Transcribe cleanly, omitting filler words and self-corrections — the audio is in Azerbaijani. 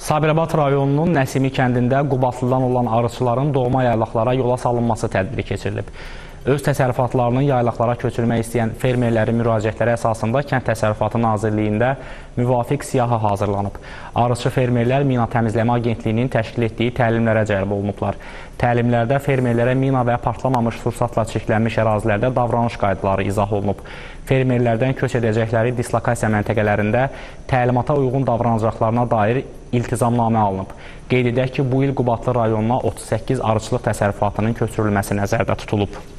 Sabirabad rayonunun Nəsimi kəndində Qubadlıdan olan arıçıların doğma yaylaqlara yola salınması tədbiri keçirilib. Öz təsərrüfatlarını yaylaqlara köçürmək istəyən fermerlərin müraciətləri əsasında Kənd Təsərrüfatı Nazirliyində müvafiq siyahı hazırlanıb. Arıçı fermerlər Mina Təmizləmə Agentliyinin təşkil etdiyi təlimlərə cəlb olunublar. Təlimlərdə fermerlərə mina və partlamamış sursatla çirklənmiş ərazilərdə davranış qaydaları izah olunub. Fermerlərdən köç edəcəkləri dislokasiya məntəqələrində təlimata uyğun davranacaqlarına dair iltizamnamə alınıb. Qeyd edək ki, bu il Qubadlı rayonuna 38 arıçılıq təsərrüfatının köçürülməsi nəzərdə tutulub.